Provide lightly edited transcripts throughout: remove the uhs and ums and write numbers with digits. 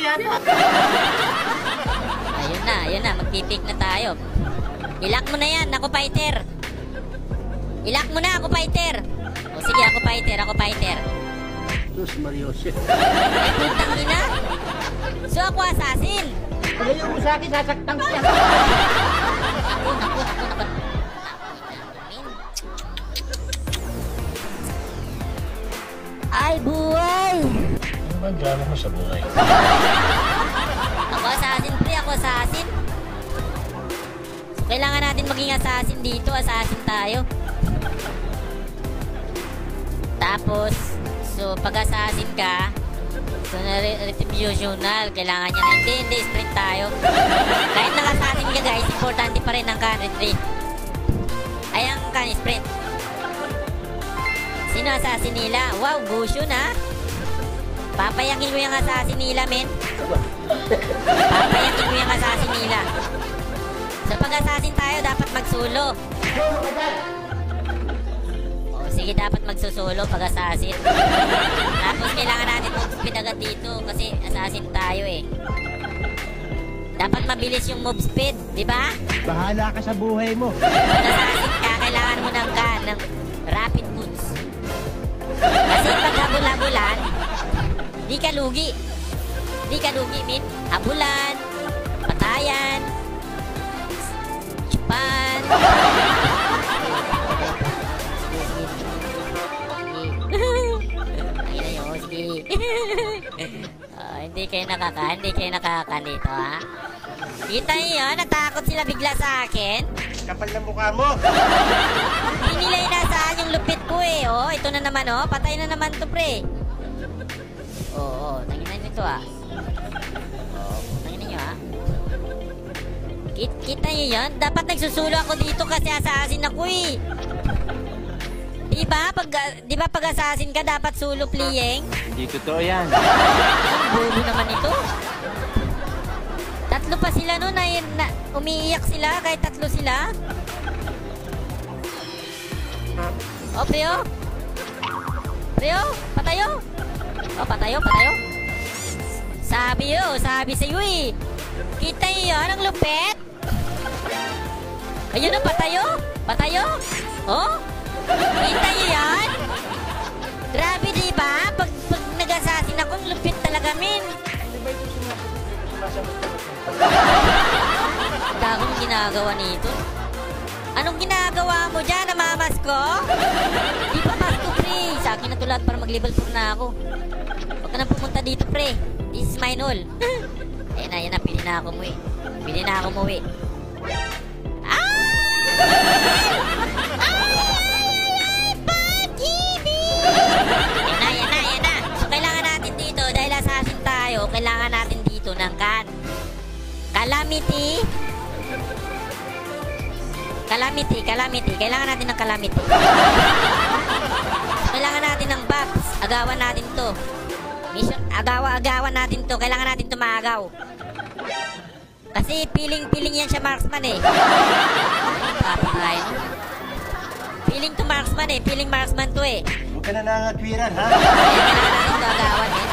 yata. Ayun na, magpipik na tayo. Ilak mo na yan, ako fighter. Ilak mo na, ako fighter. O sige, ako fighter. Sus, Mario, shit. Ay, putang ina. So, ako assassin. Pagayo mo sa akin, sasaktan ko siya. Naku. Ay, buhay. Ano ba ang drama mo sa buhay? Ako assassin, pre. Ako assassin. So, kailangan natin maging assassin dito. Assassin tayo. Tapos, so, pag assassin ka, so, retributional, kailangan niya na. Hindi, sprint tayo. Kahit naka-assassin ka, guys, importante pa rin ang can retreat. Ay, ang can sprint. Sino assassin nila? Wow, Gusyo na. Papayakin ko yung assassin nila, men. Papayakin ko yung assassin nila. So, pag assassin tayo, dapat magsulo. Sige, dapat magsusulo pag assassin. Tapos kailangan natin mag-speed agad dito kasi assassin tayo eh. Dapat mabilis yung move speed, di ba? Bahala ka sa buhay mo. Pag assassin ka, kailangan mo ng rapid moves. Kasi pag habul-habulan, di ka lugi. Di ka lugi, min. Habulan, patayan, chupan. Hindi kayo nakaka dito, ha? Kita niyo yun? Natakot sila bigla sa akin. Kapal na mukha mo. Hindi nila inasaan yung lupit ko eh. Oh, ito na naman, oh. Patay na naman to, pre. Oo, tanginan nito, ha. Tanginan nyo, ha. Kita niyo yun? Dapat nagsusulo ako dito kasi assassin ako, eh. Diba pag assassin ka, dapat solo playing? Hindi totoo yan. Bulo naman ito. Tatlo pa sila no, na umiiyak sila kahit tatlo sila. Oh, preo. Patayo. Oh, patayo. Sabi sa'yo eh. Kita niyo yun, ang lupet. Ayun na, patayo. Oh. Kita niyo yan? Grabe, diba? Pag nag-assassin ako, lupit talaga, min. Akong ginagawa nito. Anong ginagawa mo dyan? Namamas ko? Di pa mas ko, pre. Sa akin na tulad para mag-level 4 na ako. Huwag ka nang pumunta dito, pre. This is mine all. Ayan na. Pili na ako umuwi. Yan na. So, kailangan natin dito, dahil assassin tayo, kailangan natin dito ng calamity. Kailangan natin ng calamity. Kailangan natin ng box. Agawan natin to. Mission, agawan natin to. Kailangan natin to maagaw. Kasi piling yan siya marksman eh. Piling to marksman eh. Piling marksman to eh. Huwag ka na nangagwiran, ha? Kailangan natin to agawan eh.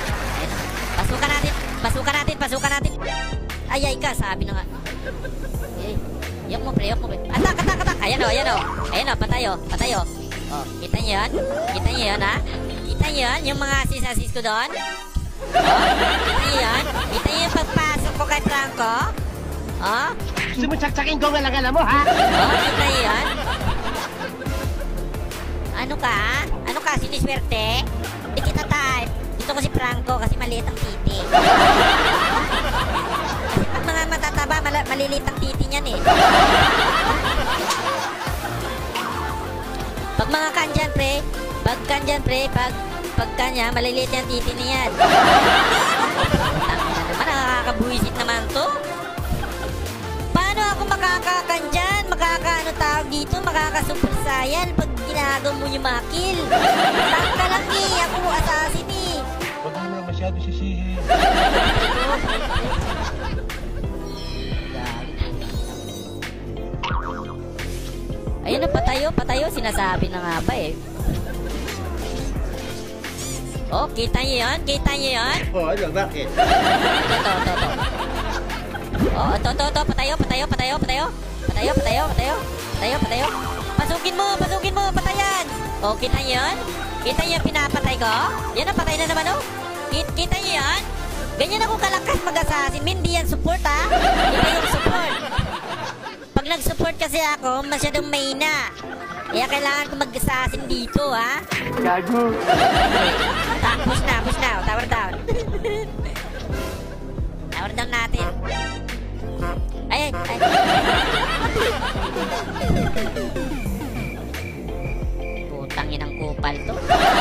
Pasukan natin. Ay ka, sabi na nga. Yok mo pre. Atak. Ayan o, patayo. Oh, kita niyo yan, ha? Kita niyo yan, yung mga assist ko doon? Oh, kita niyo yan? Kita niyo yung pagpasok ko kay Franco? Oh? Gusto mo tsaksakin ko ang alagala mo, ha? Oh, kita niyo yan? Ano ka? Siniswerte? Hindi kita type. Gusto ko si Franco kasi maliit ang titi. Kasi pag mga matataba, maliliit ang titi niyan eh. Pag mga kanjan pre, pag kanya, maliliit yung titi niyan. Tangina naman, nakakabuisit naman to. Paano ako makakakanjan? Makakaano tawag dito? Makaka-super saiyan pag ginagawa mo yung mga kill. Tangka lang eh, ako assassin eh. Huwag mo lang masyado sisihin. Ayun na, patayo. Sinasabi na nga ba eh. Oh, kita nyo yun? Kita nyo yun? Oh, ano, bakit? Ito. Oh, ito. Patayo. Pasukin mo, patayan. Oh, kita nyo yun? Kita nyo yung pinapatay ko? Yan ang patay na naman, oh. Kita nyo yun? Ganyan ako kalakas mag-assassin. Hindi yan support, ha? Iba yung support. Pag nag-support kasi ako, masyadong mahina. Kaya kailangan ko mag-assassin dito, ha? Gago. Push na. Tower down. Tower down natin. Ay. Putang inang kupal to.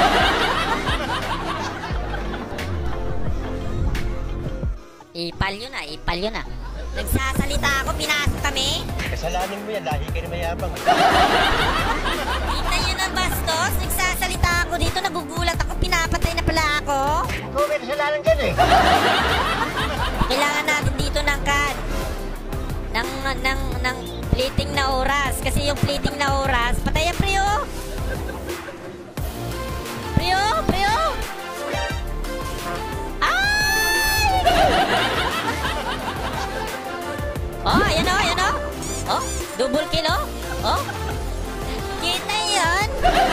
Ipal yun na. Nagsasalita ako, pinasok kami. Kasalanan mo yan, lahi ka na mayabang. Kita yun ang bastos. Nagsasalita ako dito, nagugulat ako, pinapatay na pala ako. Ikaw may kasalanan dyan eh. Kailangan natin dito ng fleeting na oras. Kasi yung fleeting na oras, patayan Prio. Ay! Oh, ayan o. Oh, double kill o. Oh. Kita yan?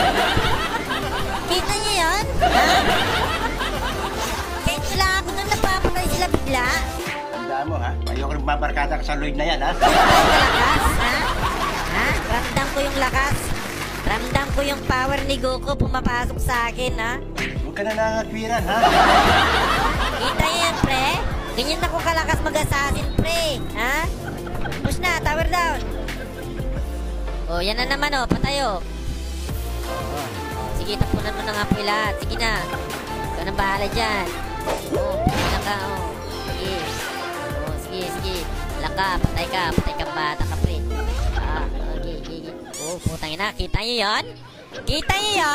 Kita niyo yan? Ha? Kahit wala ako doon, napapatay sila bigla. Tandaan mo ha, ayoko nang mabarkada ka sa Lloyd na yan ha. Lakas, ha? Ha? Ramdam ko yung lakas. Ramdam ko yung power ni Goku pumapasok sa akin, ha? Huwag ka na nangakwiran ha. Kita niyo yan, pre? Ganyan ako kalakas mag-assassin, pre. Ha? Push na, tower down. Oh, yan na naman, oh. Patayo. Sige, tapunan mo na nga po lahat. Sige na. Ikaw nang bahala dyan. Oh, patay ka, oh. Sige. Oh, sige. Laka, patay ka. Patay kang bata ka, pre. Okay. Oh, putang ina. Kita niyo yun? Kita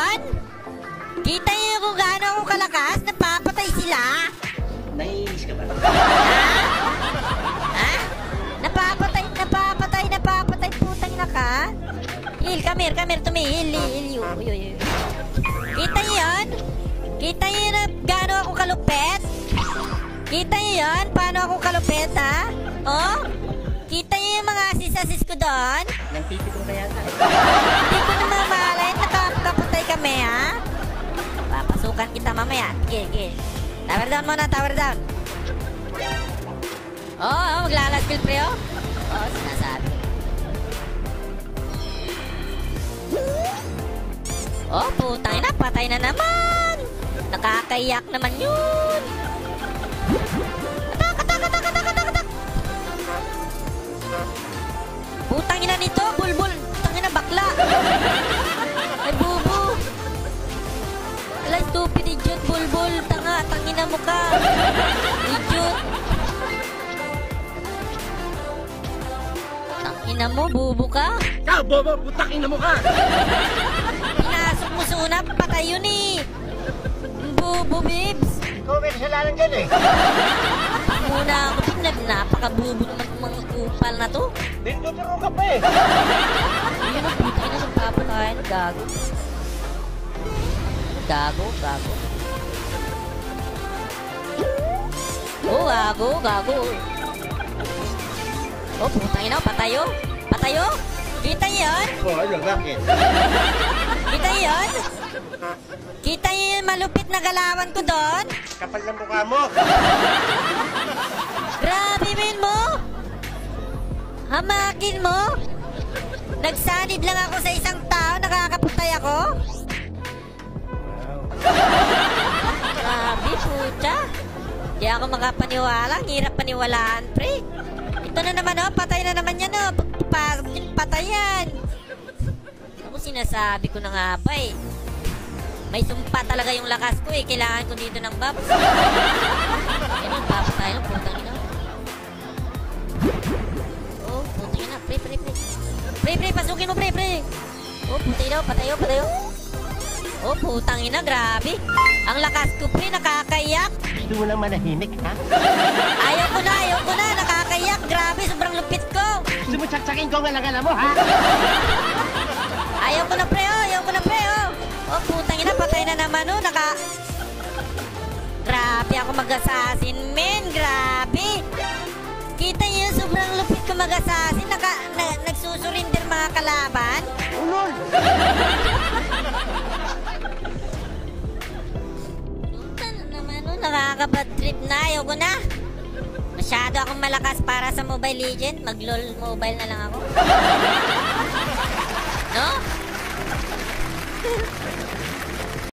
niyo kung gaano ako kalakas? Napapatay sila? Naiinis ka ba? Ha? Napapatay. Putang ina ka. Heal, come here, tumihil. Uy. Kita niyo yun? Kita niyo na gaano ako kalupet? Kita niyo yun? Paano ako kalupet, ha? Oh? Kita niyo yung mga assist ko doon? Nagpipit mo kaya ka? Hindi ko na mamalay. Nakapatay kami, ha? Papasukan kita mamaya. Sige. Tower down muna, tower down. Oh, maglalas kill, pre, oh. Oh, sinasabi. Oh, putang ina, patay na naman. Nakakaiyak naman yun. Atak. Putang ina nito, bulbul. Putang ina, bakla. Ay, bubu. Alay, stupid idiot, bulbul. Tangina mo ka. Idiot. Tangina mo, bubu ka. Ikaw, bobo, putang ina mo ka. Pinasok mo suna, patay yun eh. Bubu, bibs. Ikaw may kasalanan dyan eh. Muna ako din, napakabubo naman ng mga kupal na to. Dinduturo ka pa eh. Ayun ang puta na nagpapakain. Gago. Oh, gago. Oh, putang ina, patayo. Kita niyo yun? Oh, ano, bakit? Kita niyo yun? Kita niyo yung malupit na galawan ko doon? Kapal ng mukha mo. Grabe min mo! Hamakin mo! Nagsanib lang ako sa isang tao, nakakaputay ako? Grabe, puta. Di ako makapaniwala, ang hirap paniwalaan, pre. Ito na naman, oh, patay na naman yan, oh. Patay yan. Ako sinasabi ko na nga ba, eh. May sumpa talaga yung lakas ko, eh. Kailangan ko dito ng babs. Ayun, papatay ng putang ina. Oh, putang ina. Pre, pasukin mo, pre. Oh, putay daw, patayo. Oh, putang ina, grabe. Ang lakas ko, pre, nakakayak. Gusto mo lang manahimik, ha? Ayaw ko na, nakakayak. Grabe, sobrang lupit ko. Gusto mo tsaksakin ko ang alangala mo, ha? Ayaw ko na, pre, oh. Oh, putang ina, patay na naman, oh. Grabe ako mag-assassin, men. Grabe. Kita niyo yung sobrang lupit ko mag-assassin. Nagsusurinder mga kalaban. Ulol! Puta na naman, no? Nakakabad trip na. Ayoko na. Masyado akong malakas para sa Mobile Legend. Mag-LOL mobile na lang ako. No?